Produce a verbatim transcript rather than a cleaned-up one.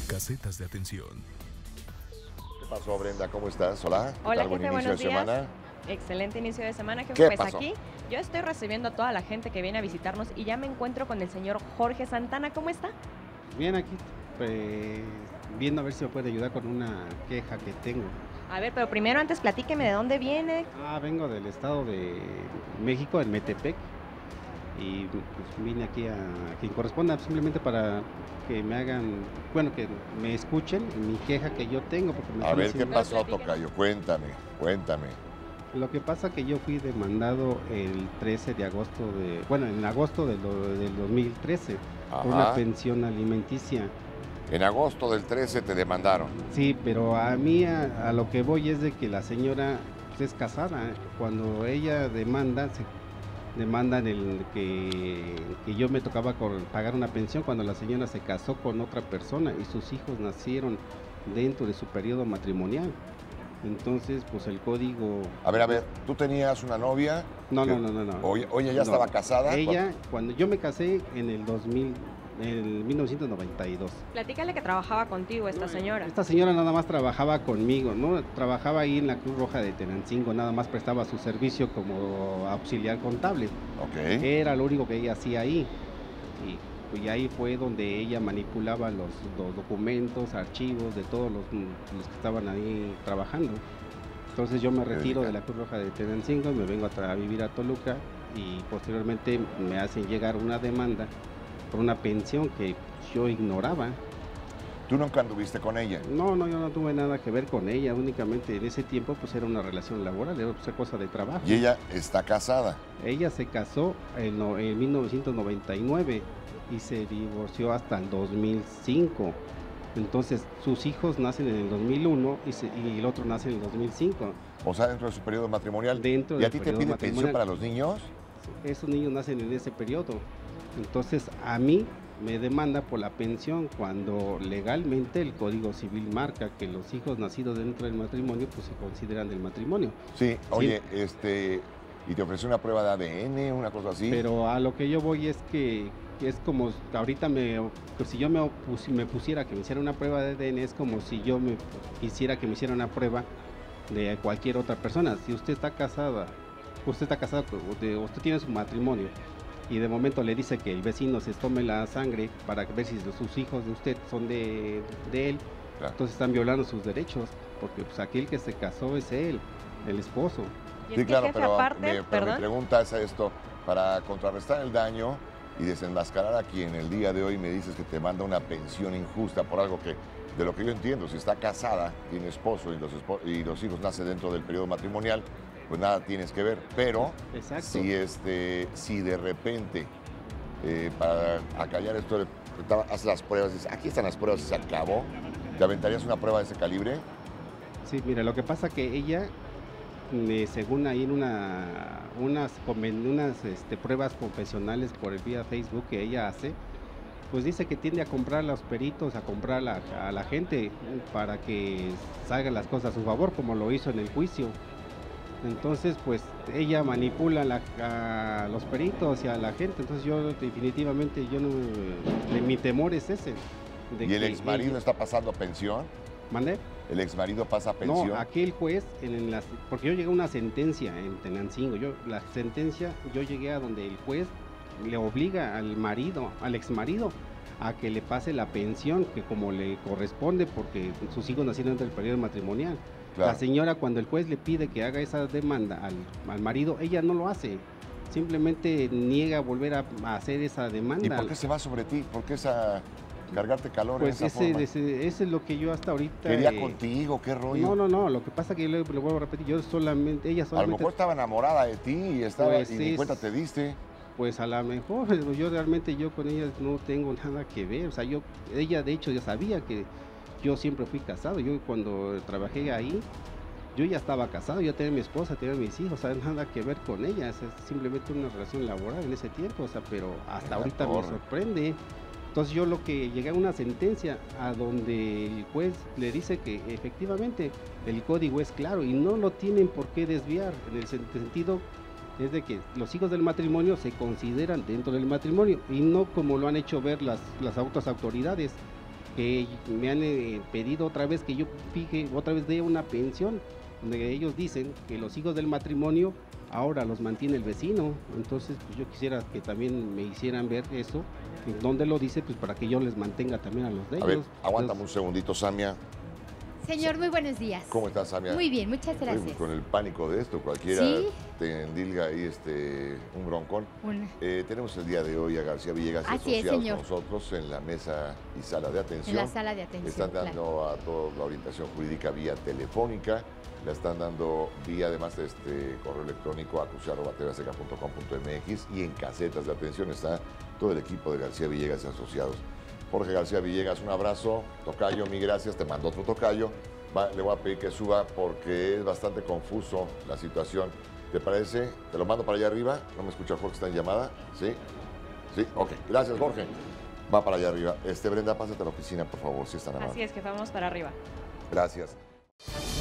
Casetas de atención. ¿Qué pasó, Brenda? ¿Cómo estás? Hola. ¿Qué Hola, tal? Buen jefe, inicio de buenos días. semana. Excelente inicio de semana. Jefe, ¿Qué pues pasó? aquí yo estoy recibiendo a toda la gente que viene a visitarnos y ya me encuentro con el señor Jorge Santana. ¿Cómo está? Bien, aquí pues, viendo a ver si me puede ayudar con una queja que tengo. A ver, pero primero antes platíqueme de dónde viene. Ah, vengo del estado de México, en Metepec, y pues vine aquí a quien corresponda simplemente para que me hagan, bueno, que me escuchen mi queja que yo tengo. Porque me A están ver, ¿qué haciendo- pasó, Platícanos. tocayo? Cuéntame, cuéntame. Lo que pasa que yo fui demandado el trece de agosto de, bueno, en agosto del, do- del dos mil trece por una Ajá. pensión alimenticia. En agosto del trece te demandaron. Sí, pero a mí a, a lo que voy es de que la señora pues, es casada. Cuando ella demanda, se demandan el que, que yo me tocaba cor- pagar una pensión cuando la señora se casó con otra persona y sus hijos nacieron dentro de su periodo matrimonial. Entonces, pues el código... A ver, a ver, ¿tú tenías una novia? No, que- no, no, no, no. Oye, oye, ¿ya No. estaba casada? Ella, cuando yo me casé en el dos mil, en el mil novecientos noventa y dos. Platícale que trabajaba contigo esta No, señora. Esta señora nada más trabajaba conmigo, ¿no? Trabajaba ahí en la Cruz Roja de Tenancingo, nada más prestaba su servicio como auxiliar contable. Ok. Era lo único que ella hacía ahí. Y, pues, y ahí fue donde ella manipulaba los, los documentos, archivos de todos los, los que estaban ahí trabajando. Entonces yo me retiro de la Cruz Roja de Tenancingo, me vengo a, tra- a vivir a Toluca y posteriormente me hacen llegar una demanda por una pensión que yo ignoraba. ¿Tú nunca anduviste con ella? No, no, yo no tuve nada que ver con ella, únicamente en ese tiempo pues era una relación laboral, era pues, cosa de trabajo. Y ella está casada. Ella se casó en, no- en mil novecientos noventa y nueve y se divorció hasta el dos mil cinco. Entonces sus hijos nacen en el dos mil uno y, se- y el otro nace en el dos mil cinco. O sea, dentro de su periodo matrimonial. Dentro ¿Y a del ti te periodo pide pensión matrimonial. para los niños? Esos niños nacen en ese periodo. Entonces a mí me demanda por la pensión cuando legalmente el Código Civil marca que los hijos nacidos dentro del matrimonio pues se consideran del matrimonio. Sí, oye, este... ¿Y te ofreció una prueba de A D N, una cosa así? Pero a lo que yo voy es que que es como ahorita me, pues si yo me, opus- me pusiera que me hiciera una prueba de A D N, es como si yo me quisiera que me hiciera una prueba de cualquier otra persona. Si usted está casada, usted está casado, de- usted tiene su matrimonio y de momento le dice que el vecino se tome la sangre para ver si sus hijos de usted son de, de él, Claro. entonces están violando sus derechos, porque pues aquel que se casó es él, el esposo. Y es Sí, que, claro, jefe, pero, aparte, me, pero mi perdón. pregunta es esto, para contrarrestar el daño y desenmascarar a quien el día de hoy me dices que te manda una pensión injusta por algo que, de lo que yo entiendo, si está casada, tiene esposo y los, espo- y los hijos nacen dentro del periodo matrimonial, pues nada tienes que ver. Pero Exacto. si, este, si de repente, eh, para acallar esto, haces las pruebas, dices, aquí están las pruebas y se acabó, ¿te aventarías una prueba de ese calibre? Sí, mira, lo que pasa que ella, me- según ahí en una, unas, conven- unas este, pruebas confesionales por el vía Facebook que ella hace, pues dice que tiende a comprar a los peritos, a comprar a la, a la gente para que salgan las cosas a su favor, como lo hizo en el juicio. Entonces, pues ella manipula la- a los peritos y a la gente. Entonces yo definitivamente, yo no, de- mi temor es ese. de ¿Y el que ex marido ella- está pasando pensión? ¿Mande? ¿El ex marido pasa pensión? No, aquel juez, en, en las- porque yo llegué a una sentencia en Tenancingo, yo, la sentencia, yo llegué a donde el juez le obliga al marido, al ex marido, a que le pase la pensión, que como le corresponde, porque sus hijos nacieron dentro del periodo matrimonial. Claro. La señora, cuando el juez le pide que haga esa demanda al, al marido, ella no lo hace, simplemente niega volver a, a hacer esa demanda. ¿Y por qué se va sobre ti? ¿Por qué esa, cargarte calor Pues en esa ese, forma? ese, ese es lo que yo hasta ahorita... ¿Quería eh, contigo? ¿Qué rollo? No, no, no, lo que pasa que yo le, le vuelvo a repetir, yo solamente, ella A lo solamente, mejor estaba enamorada de ti y, estaba, Pues y ni es- cuenta te diste. pues a lo mejor, pues, yo realmente yo con ella no tengo nada que ver, o sea, yo, ella de hecho ya sabía que yo siempre fui casado, yo cuando trabajé ahí, yo ya estaba casado, ya tenía mi esposa, tenía mis hijos, o sea, nada que ver con ella, o sea, es simplemente una relación laboral en ese tiempo, o sea, pero hasta La ahorita me torre. sorprende. Entonces yo lo que llegué a una sentencia a donde el juez le dice que efectivamente el código es claro y no lo tienen por qué desviar, en el sen- sentido es de que los hijos del matrimonio se consideran dentro del matrimonio y no como lo han hecho ver las, las otras autoridades, que me han eh, pedido otra vez que yo fije, otra vez dé una pensión, donde ellos dicen que los hijos del matrimonio ahora los mantiene el vecino. Entonces, pues yo quisiera que también me hicieran ver eso, en donde lo dice, pues para que yo les mantenga también a los de A ellos. ver, aguántame Entonces, un segundito, Samia. Señor, muy buenos días. ¿Cómo estás, Samia? Muy bien, muchas Oye, gracias. pues con el pánico de esto, cualquiera Sí. te endilga ahí este, un broncón. Una- Eh, tenemos el día de hoy a García Villegas y Así es, asociados señor. con nosotros en la mesa y sala de atención. En la sala de atención. Están claro. dando a todos la orientación jurídica vía telefónica, la están dando vía además de este correo electrónico a acuciar arroba t v azteca punto com punto m x, y en casetas de atención está todo el equipo de García Villegas y asociados. Jorge García Villegas, un abrazo. Tocayo, mi gracias, te mando otro tocayo. Va, le voy a pedir que suba porque es bastante confuso la situación. ¿Te parece? Te lo mando para allá arriba. No me escucha Jorge, está en llamada. ¿Sí? Sí, ok. Gracias, Jorge. Va para allá arriba. Este, Brenda, pásate a la oficina, por favor, si es tan amable. Así es que vamos para arriba. Gracias.